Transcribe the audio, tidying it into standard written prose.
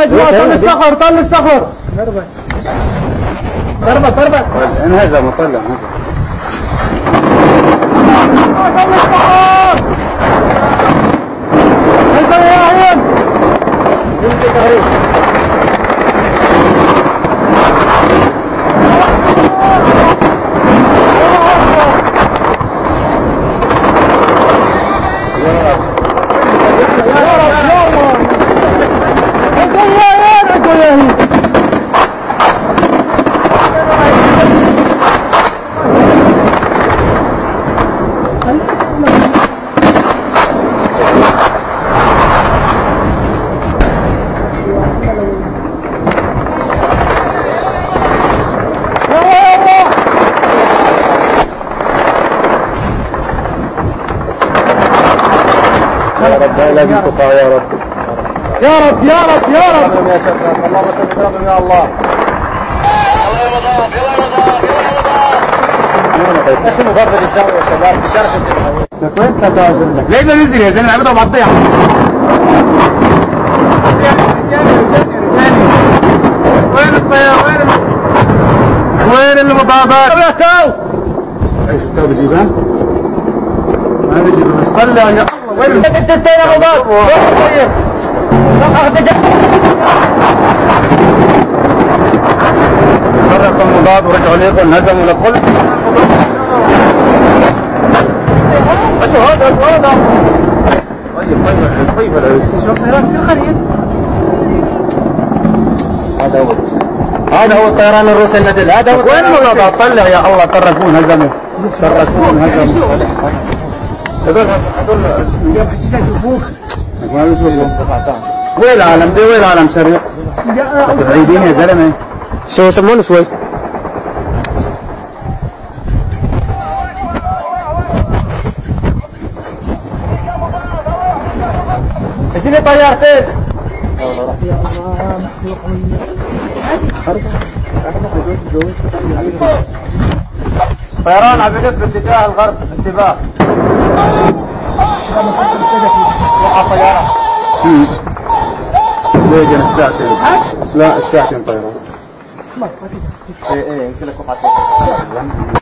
طل الصخر طل الصخر. ضربة انهزم وطلع انهزم. طل الصخر. انت يا عين. يمسك اهي. يا رب لازم تقع يا رب. يا رب يا رب يا رب. يا شيخ اللهم صل وسلم يا الله. يلا يا رمضان يلا يا رمضان يلا يا رمضان. اسمه مفضل الشهر يا شباب بشرف الجمهور. وين تتعزل لك؟ ليه بننزل يا زلمه عملوا مقطع. وين الطيارة؟ وين المضادات؟ ايش انت بجيبها؟ ما بجيبها بس طلع يا الله. وين انت الطيارة مضاد؟ وين فرق المضاد ورجعوا ليكم هزموا لكل بس هذا طيب شوف طيران في الخريطة. هذا هو الطيران الروسي الذي هذا هو وين المضاد؟ طلع يا الله. تركون هزموا هذول يا بحسيش اشوفوك. ما بيشوفوا. وين العالم دي؟ وين العالم شريق؟ بعيدين يا زلمه. شو سمونه شوي. اجيني طيارتين. طيران عم يلف باتجاه الغرب. انتباه. وقع طيارة. ليه الساعتين؟ لا الساعتين طيران. ايه قلت لك وقعت.